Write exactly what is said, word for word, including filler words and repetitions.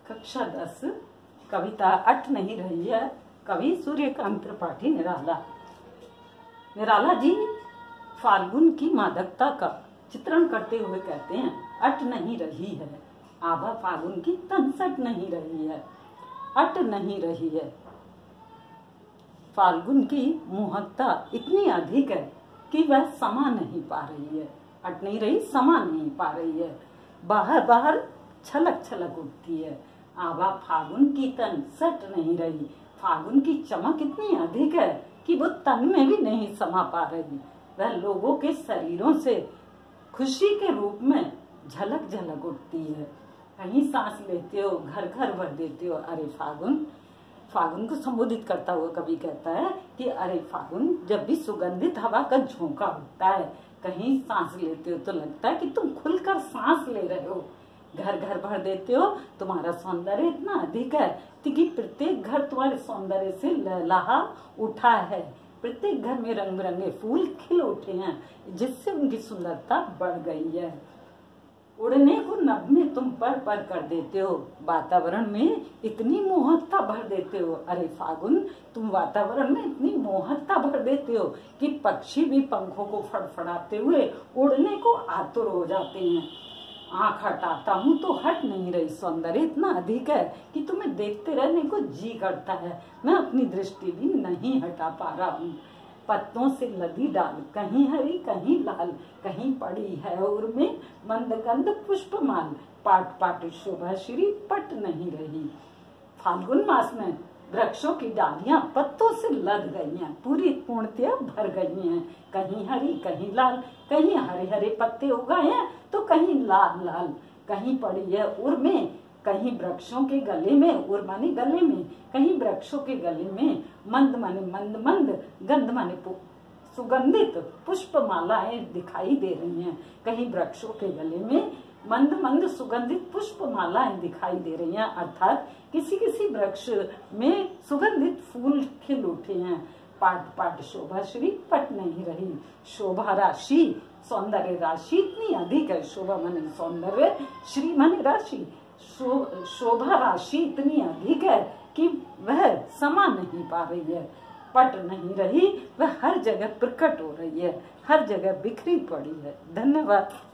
कक्षा दस कविता अट नहीं रही है। कवि सूर्यकांत त्रिपाठी निराला। निराला जी फाल्गुन की मादकता का चित्रण करते हुए कहते हैं, अट नहीं रही है आभा फाल्गुन की तनसट नहीं रही है, अट नहीं रही है। फाल्गुन की मोहकता इतनी अधिक है कि वह समा नहीं पा रही है। अट नहीं रही, समा नहीं पा रही है। बाहर बाहर छलक छलक उठती है। आभा फाल्गुन की तन सट नहीं रही। फाल्गुन की चमक इतनी अधिक है कि वो तन में भी नहीं समा पा रही। वह लोगों के शरीरों से खुशी के रूप में झलक झलक उठती है। कहीं सांस लेते हो, घर घर भर देते हो, अरे फाल्गुन। फाल्गुन को संबोधित करता हुआ कवि कहता है कि अरे फाल्गुन, जब भी सुगंधित हवा का झोंका उठता है, कहीं सांस लेते हो तो लगता है कि तुम खुलकर सांस ले रहे हो। घर घर भर देते हो, तुम्हारा सौंदर्य इतना अधिक है कि प्रत्येक घर तुम्हारे सौंदर्य से लहलहा उठा है। प्रत्येक घर में रंग बिरंगे फूल खिल उठे हैं, जिससे उनकी सुंदरता बढ़ गई है। उड़ने को नभ में तुम पर पर कर देते हो, वातावरण में इतनी मोहकता भर देते हो। अरे फाल्गुन, तुम वातावरण में इतनी मोहकता भर देते हो कि पक्षी भी पंखों को फड़फड़ाते हुए उड़ने को आतुर हो जाते हैं। आंख हटाता हूँ तो हट नहीं रही। सौंदर्य इतना अधिक है कि तुम्हें देखते रहने को जी करता है। मैं अपनी दृष्टि भी नहीं हटा पा रहा हूँ। पत्तों से लदी डाल, कहीं हरी कहीं लाल, कहीं पड़ी है और में मंदगंध पुष्पमाल, पाट पाट शोभा श्री पट नहीं रही। फाल्गुन मास में वृक्षों की डालियां पत्तों से लद गई हैं, पूरी पूर्णतया भर गई हैं। कहीं हरी कहीं लाल, कहीं हरे हरे पत्ते उगाए हैं तो कहीं लाल लाल, कहीं पड़ी है उर में, कहीं वृक्षों के गले में, उर माने गले में, कहीं वृक्षों के गले में मंद माने मंद मंद, गंध माने सुगंधित पुष्प मालाएं दिखाई दे रही हैं। कहीं वृक्षों के गले में मंद मंद सुगंधित पुष्प मालाएं दिखाई दे रही हैं, अर्थात किसी किसी वृक्ष में सुगंधित फूल खिल उठे हैं। पाट पाट शोभा श्री पट नहीं रही। शोभा राशि, सौंदर्य राशि इतनी अधिक है। शोभा माने सौंदर्य, श्री माने राशि। शोभा राशि इतनी अधिक है कि वह समा नहीं पा रही है, पट नहीं रही। वह हर जगह प्रकट हो रही है, हर जगह बिखरी पड़ी है। धन्यवाद।